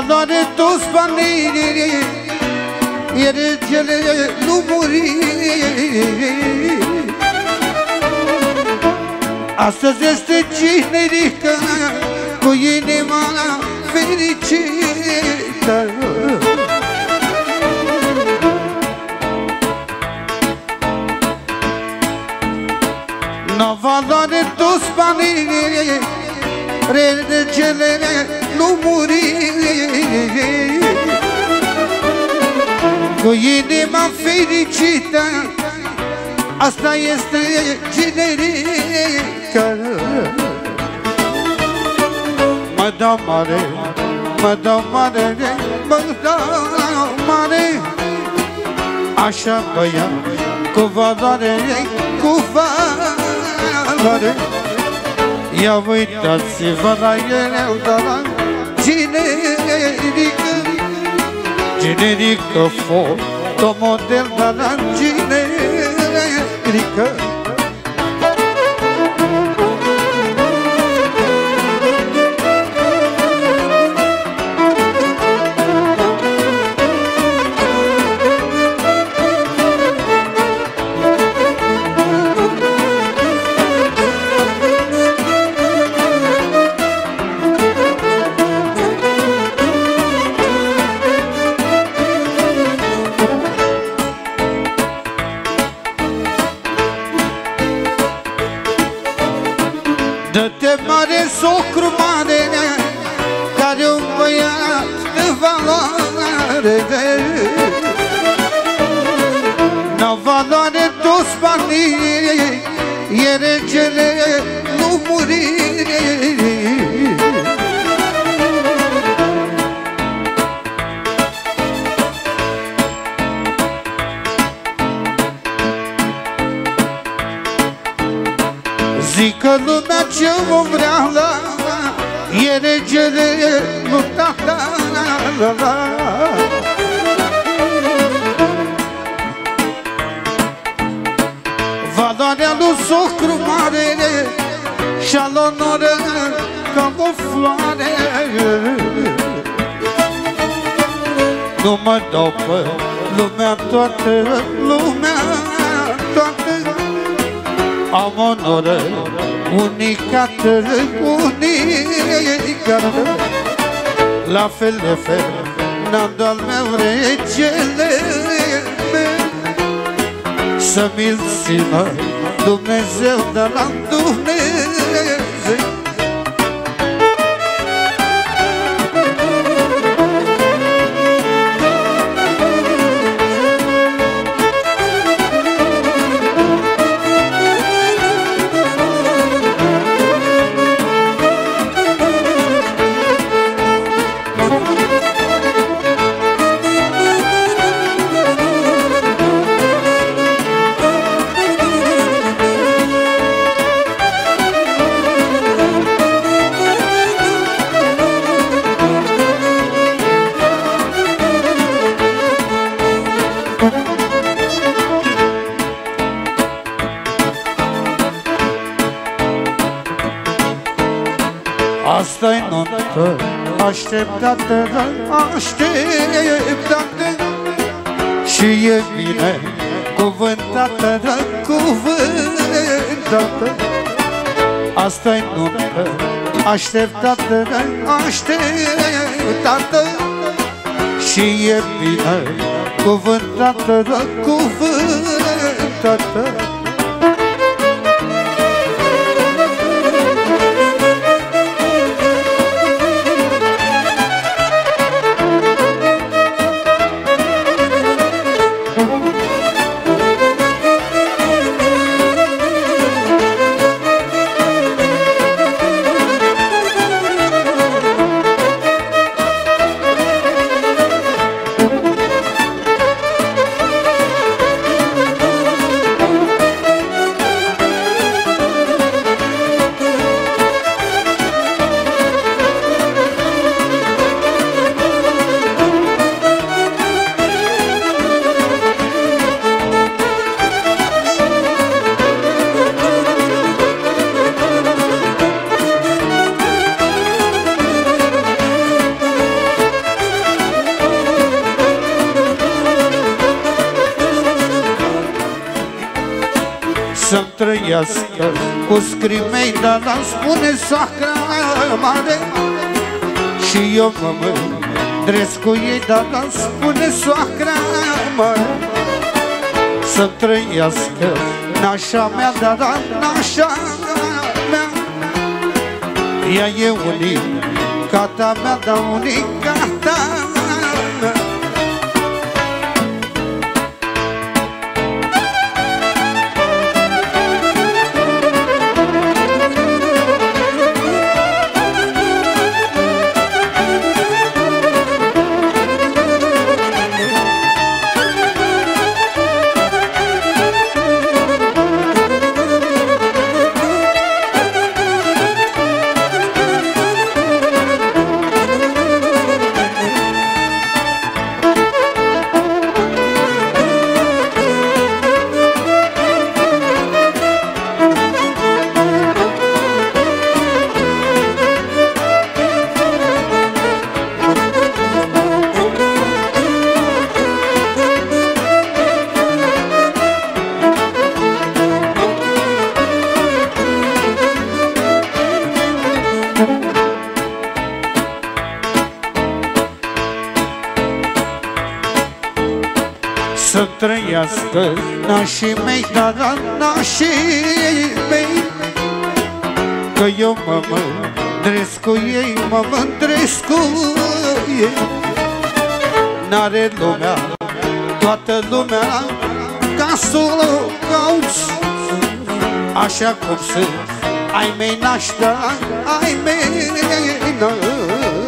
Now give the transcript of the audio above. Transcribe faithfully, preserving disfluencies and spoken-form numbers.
valoare toți banii, iar cele nu muri. Astăzi este cinerică cu inima fericită. N-o valoare toți banii, regele nu muri. Cu inima fericită, asta este generică. Mă dau mare, mă dau mare, mă dau mare. Așa băiat, cu valoare, cu valoare. Ia uitați-vă la el, dar la generică. Generică, fotomodel, dar la generică. Dă-te mare, socru mare, care un băiat de valoare. N-au valoare toți banii, e regele nu muri. Zic că lumea ce o vrea, e regele, nu tata. Valoarea lui socru mare și-al onoră ca o floare. Nu mă dau pe lumea toată, lumea toată. Am onoră unicată, unicată. La fel de fel n-am doar meu regele meu. Să mi-l țină Dumnezeu de la Dumnezeu. Asta-i nuntă așteptată, așteptată. Și e bine cuvântată, cuvântată. Asta-i nuntă așteptată, așteptată. Și e bine cuvântată, cuvântată. să-mi trăiască cu scrimei, dar îmi spune soacra mare. Și eu mă mândresc cu ei, dar îmi spune soacra mare. Să-mi trăiască nașa mea, dar nașa mea. Ea e unicata mea, dar unicata mea. Să trăiască nașii mei, dar nașii mei, că eu mă mândresc cu ei, mă mândresc cu ei. N-are lumea, toată lumea, ca să-l cauți, așa cum sunt ai mei naști, ai mei naști.